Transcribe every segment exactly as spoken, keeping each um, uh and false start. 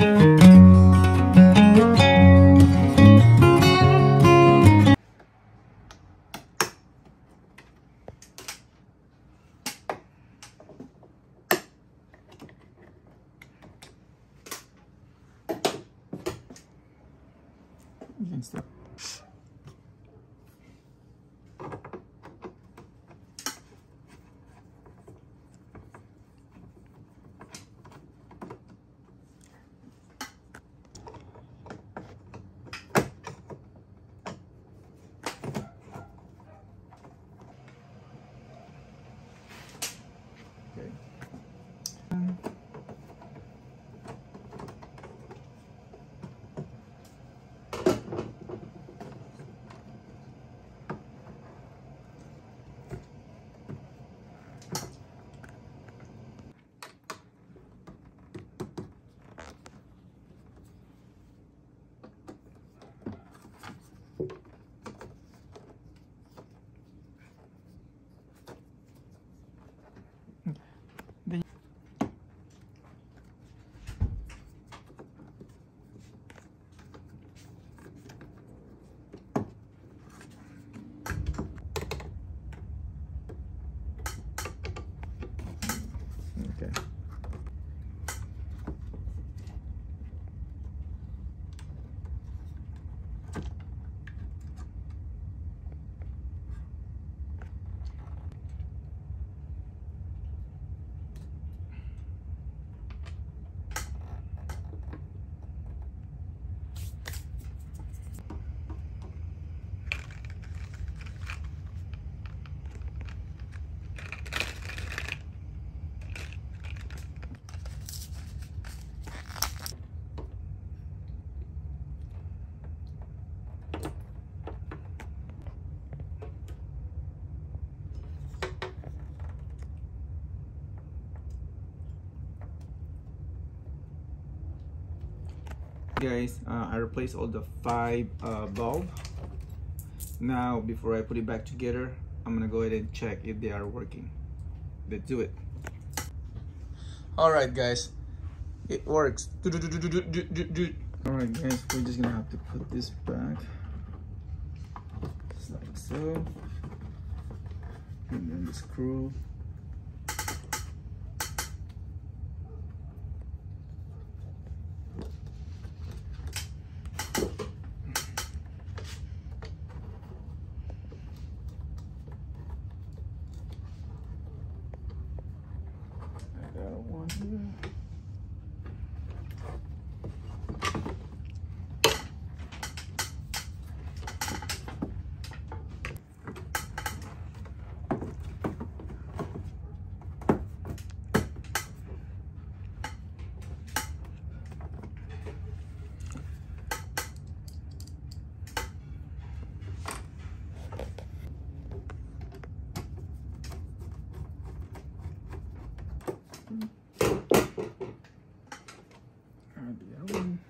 Against that. Okay. Then okay. Guys, uh, I replaced all the five uh, bulb. Now before I put it back together, I'm gonna go ahead and check if they are working. Let's do it. All right guys, it works. All right guys, we're just gonna have to put this back just like so, and then the screw. One here. And the other one.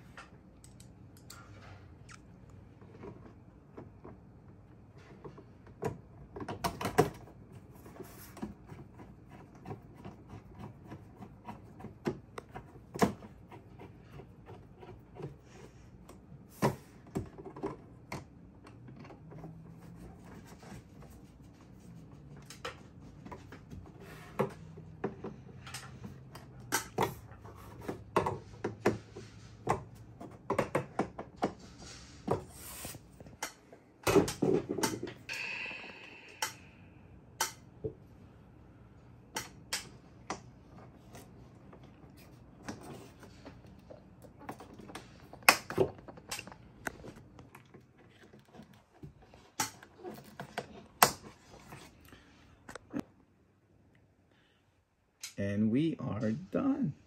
And we are done.